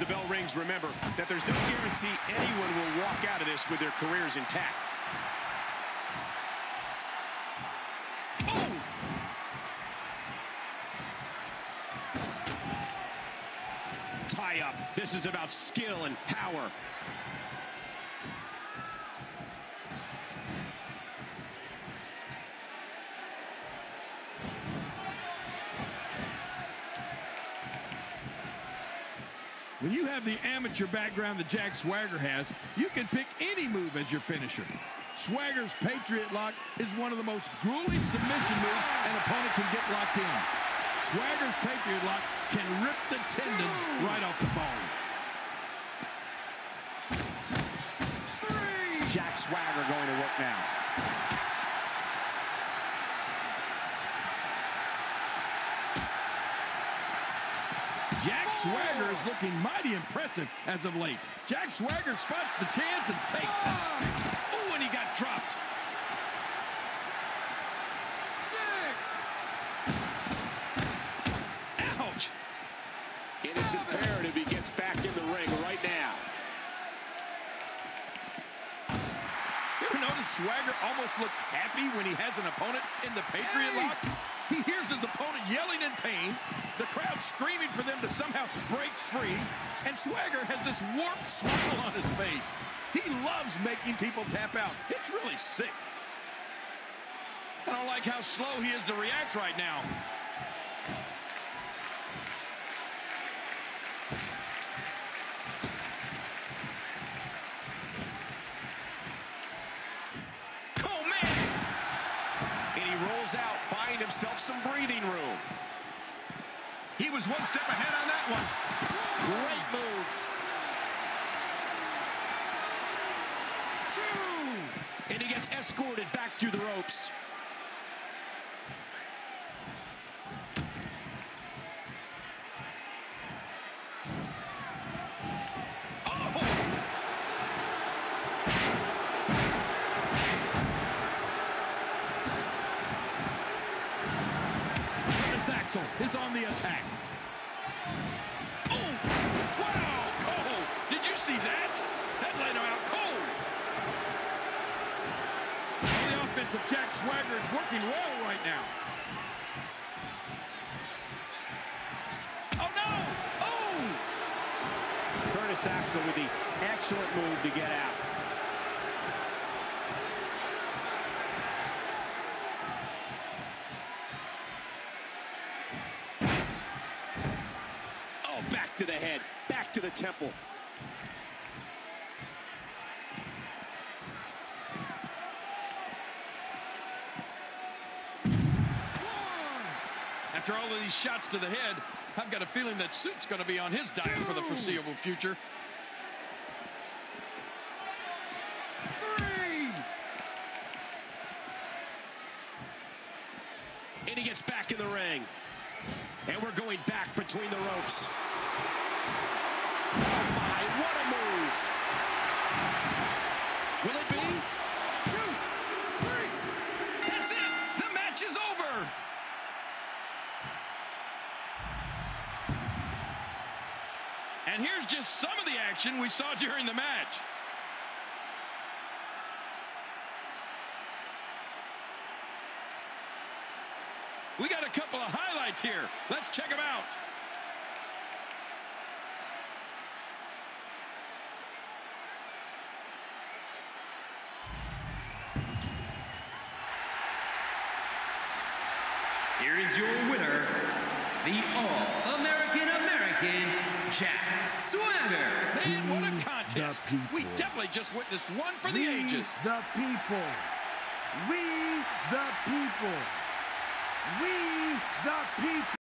the bell rings, remember that there's no guarantee anyone will walk out of this with their careers intact. Oh! Tie up. This is about skill and power. When you have the amateur background that Jack Swagger has, you can pick any move as your finisher. Swagger's Patriot Lock is one of the most grueling submission moves an opponent can get locked in. Swagger's Patriot Lock can rip the tendons right off the bone. Jack Swagger going to work now. Jack Swagger is looking mighty impressive as of late. Jack Swagger spots the chance and takes it. Oh, and he got dropped. 6. Ouch. And it's imperative he gets back in the ring right now. You ever notice Swagger almost looks happy when he has an opponent in the Patriot Lock? He hears his opponent yelling in pain, the crowd screaming for them to somehow break free, and Swagger has this warped smile on his face. He loves making people tap out. It's really sick. I don't like how slow he is to react right now. Oh, man! And he rolls out, buying himself some breathing room. He was one step ahead on that one. Great move. 2. And he gets escorted back through the ropes. Oh! Curtis Axel is on the attack. Oh! Wow! Cole! Did you see that? That laid him out cold. The offense of Jack Swagger is working well right now. Oh, no! Oh! Curtis Axel with the excellent move to get out. Oh, back to the head, back to the temple. After all of these shots to the head, I've got a feeling that Soup's going to be on his diet for the foreseeable future. 3. And he gets back in the ring. And we're going back between the ropes. Oh my, what a move! Will it be? 2, 3. That's it! The match is over! And here's just some of the action we saw during the match. We got a couple of highlights here. Let's check them out. Here is your winner, the All-American Jack Swagger. Man, what a contest. We definitely just witnessed one for the ages. The people. We the people. We the people.